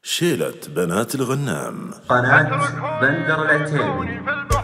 شيلة بنات الغنام. قناة بندر العتيبي.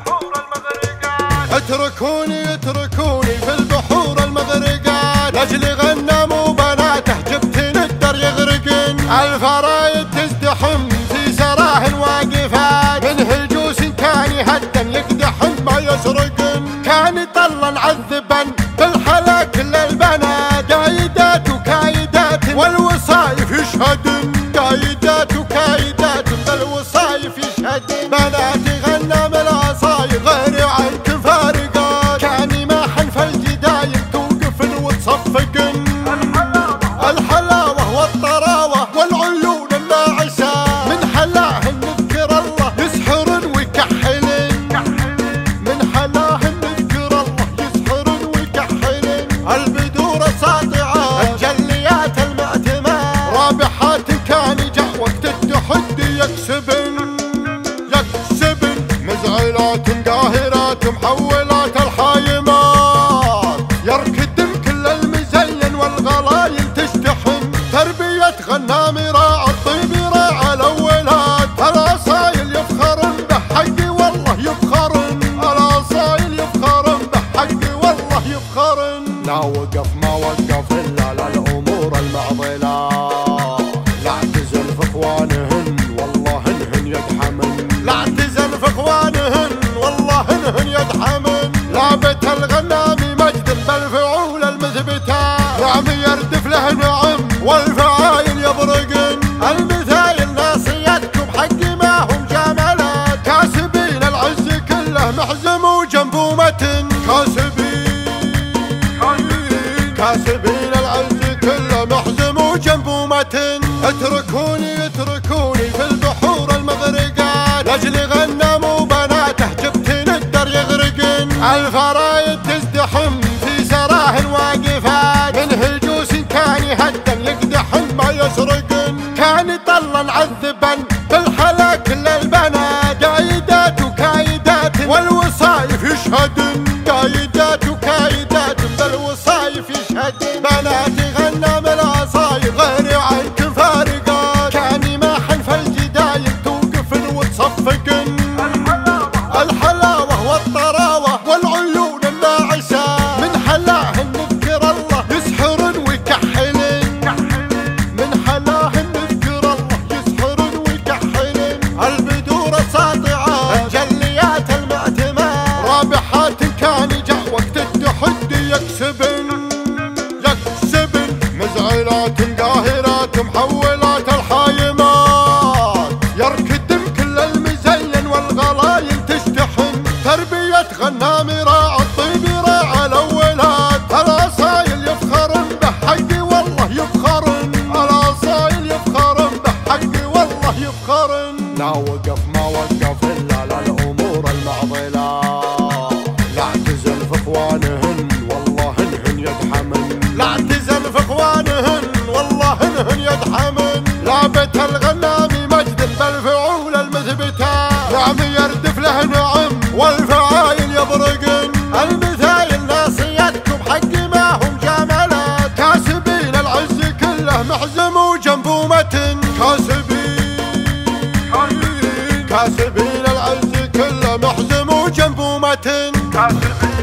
اتركوني في البحور المغرقات، لاجل غنام وبناته جبت ندر يغرقن. الفرايد تزدحم في سراهن واقفات، من هجوس كان يهدن يقدحن ما يسرقن. كان يطلن عذبا بالحلا كل البنات، قايدات وكايدات والوصايف يشهدن. قايدات وكايدات بالوصايف يشهدن. بناتي غنام العصاير غير عنك فارقات، كان ماحن في الجدايل توقفن وتصفقن. الحلاوة والطراوة والعيون الناعسة، من حلاهن نذكر الله يسحرن ويكحلن. من حلاهن نذكر الله يسحرن ويكحلن. البدور الساطعة الجليات المعتمة، رابحات كان جاء وقت التحدي يكسبن. مزعلات قاهرات محولات الحايمات، يركدن كل المزين والغلايل تشتحن. تربية غنام راعى الطيب راعى الأولاد، الأصايل يفخرن بحقي والله يفخرن. الأصايل يفخرن بحقي والله يفخرن. لا وقف ما وقف إلا للأمور المعضلات، لا اعتزل في إخوانهن والله إنهن يدحمن. لا اعتزل في إخوانهن والله إنهن يدحمن. لابت الغنام مجد بالفعول المثبتة، نعم يردف له نعم والفعايل يبرقن. المثايل ناصيتكم حق ما هم جملات، كاسبين العز كله محزم وجنبه متن. كاسبين العز كله محزم وجنبه متن. اتركوني في البحور المغرقات، لاجل غنام وبناته جبت ندر يغرقن. الفرايد تزدحم في سراهن واقفات، من هجوس كان يهدن يقدحن ما يسرقن. كان يطلن عذبا بالحلا كل البنات، قايدات وكايدات والوصايف يشهدن. قايدات وكايدات بالوصايف يشهدن. بناتي غنام العصاير غير عنك فارقات، كان ماحن في الجدايل توقفن وتصفقن. الحلاوة والطراوة والعيون الناعسة، من حلاهن نذكر الله يسحرن ويكحلن. من حلاهن نذكر الله يسحرن ويكحلن. البدور الساطعة الجليات المعتمة، رابحات كان جاء وقت التحدي يكسبن. مزعلات قاهرات محولات الحايمات، يركدن كل المزين والغلايل تشتحن. تربية غنام راعى الطيب راعى الأولاد، الأصايل يفخرن بحقي والله يفخرن. الأصايل يفخرن بحقي والله يفخرن. لا وقف ما وقف إلا للأمور المعضلات، لا اعتزل في إخوانهن والله إنهن يدحمن. لا اعتزل في إخوانهن والله إنهن يدحمن. لابت الغنام مجد بالفعول المثبتة، نعم يردف له نعم والفعايل يبرقن. المثايل ناصيتكم حق ما هم جملات، كاسبين العز كله محزم وجنبه متن. كاسبين العز كله محزم وجنبه متن.